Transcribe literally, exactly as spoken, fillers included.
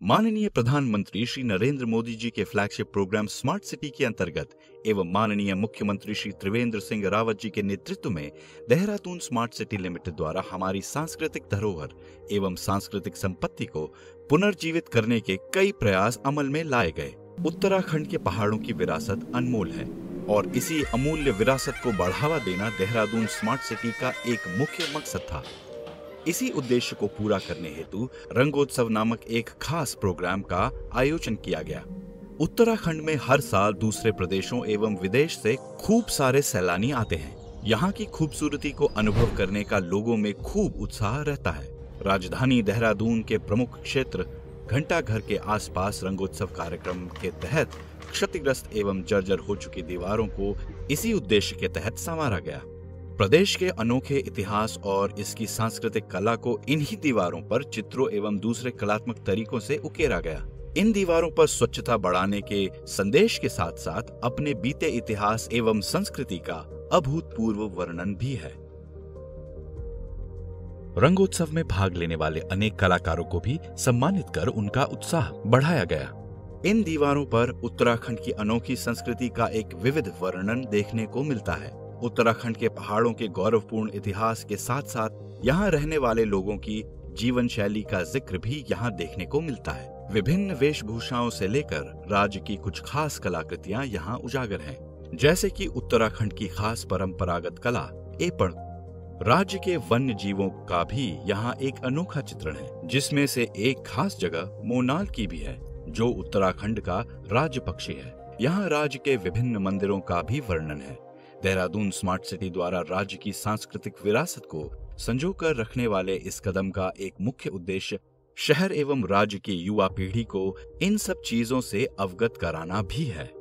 माननीय प्रधानमंत्री श्री नरेंद्र मोदी जी के फ्लैगशिप प्रोग्राम स्मार्ट सिटी के अंतर्गत एवं माननीय मुख्यमंत्री श्री त्रिवेंद्र सिंह रावत जी के नेतृत्व में देहरादून स्मार्ट सिटी लिमिटेड द्वारा हमारी सांस्कृतिक धरोहर एवं सांस्कृतिक संपत्ति को पुनर्जीवित करने के कई प्रयास अमल में लाए गए। उत्तराखंड के पहाड़ों की विरासत अनमोल है और इसी अमूल्य विरासत को बढ़ावा देना देहरादून स्मार्ट सिटी का एक मुख्य मकसद था। इसी उद्देश्य को पूरा करने हेतु रंगोत्सव नामक एक खास प्रोग्राम का आयोजन किया गया। उत्तराखंड में हर साल दूसरे प्रदेशों एवं विदेश से खूब सारे सैलानी आते हैं। यहाँ की खूबसूरती को अनुभव करने का लोगों में खूब उत्साह रहता है। राजधानी देहरादून के प्रमुख क्षेत्र घंटाघर के आसपास रंगोत्सव कार्यक्रम के तहत क्षतिग्रस्त एवं जर्जर हो चुकी दीवारों को इसी उद्देश्य के तहत संवारा गया। प्रदेश के अनोखे इतिहास और इसकी सांस्कृतिक कला को इन्हीं दीवारों पर चित्रों एवं दूसरे कलात्मक तरीकों से उकेरा गया। इन दीवारों पर स्वच्छता बढ़ाने के संदेश के साथ साथ अपने बीते इतिहास एवं संस्कृति का अभूतपूर्व वर्णन भी है। रंगोत्सव में भाग लेने वाले अनेक कलाकारों को भी सम्मानित कर उनका उत्साह बढ़ाया गया। इन दीवारों पर उत्तराखंड की अनोखी संस्कृति का एक विविध वर्णन देखने को मिलता है। उत्तराखंड के पहाड़ों के गौरवपूर्ण इतिहास के साथ साथ यहाँ रहने वाले लोगों की जीवन शैली का जिक्र भी यहाँ देखने को मिलता है। विभिन्न वेशभूषाओं से लेकर राज्य की कुछ खास कलाकृतियाँ यहाँ उजागर हैं, जैसे कि उत्तराखंड की खास परंपरागत कला एपण। राज्य के वन्य जीवों का भी यहाँ एक अनोखा चित्रण है, जिसमें से एक खास जगह मोनाल की भी है, जो उत्तराखंड का राज्य पक्षी है। यहाँ राज्य के विभिन्न मंदिरों का भी वर्णन है। देहरादून स्मार्ट सिटी द्वारा राज्य की सांस्कृतिक विरासत को संजोकर रखने वाले इस कदम का एक मुख्य उद्देश्य शहर एवं राज्य की युवा पीढ़ी को इन सब चीजों से अवगत कराना भी है।